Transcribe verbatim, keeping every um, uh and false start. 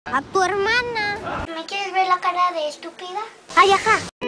A tu hermana. ¿Me quieres ver la cara de estúpida? Ay, ajá.